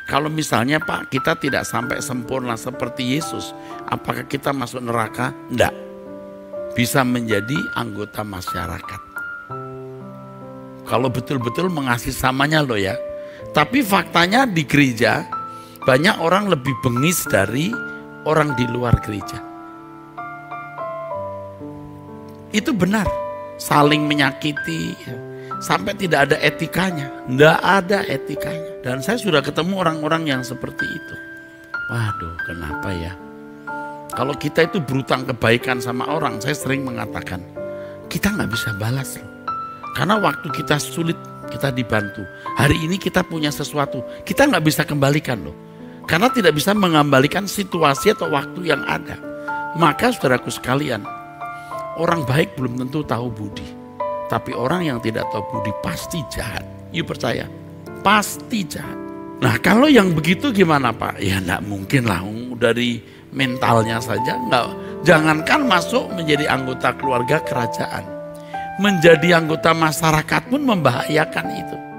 Kalau misalnya Pak, kita tidak sampai sempurna seperti Yesus, apakah kita masuk neraka? Enggak. Bisa menjadi anggota masyarakat. Kalau betul-betul mengasihi samanya loh ya. Tapi faktanya di gereja, banyak orang lebih bengis dari orang di luar gereja. Itu benar, saling menyakiti, sampai tidak ada etikanya. Tidak ada etikanya. Dan saya sudah ketemu orang-orang yang seperti itu. Waduh, kenapa ya? Kalau kita itu berutang kebaikan sama orang, saya sering mengatakan, kita nggak bisa balas loh. Karena waktu kita sulit, kita dibantu. Hari ini kita punya sesuatu, kita nggak bisa kembalikan loh. Karena tidak bisa mengembalikan situasi atau waktu yang ada. Maka saudaraku sekalian, orang baik belum tentu tahu budi. Tapi orang yang tidak tahu budi pasti jahat. You percaya? Pasti jahat. Nah kalau yang begitu gimana Pak? Ya enggak mungkin lah, dari mentalnya saja enggak. Jangankan masuk menjadi anggota keluarga kerajaan. Menjadi anggota masyarakat pun membahayakan itu.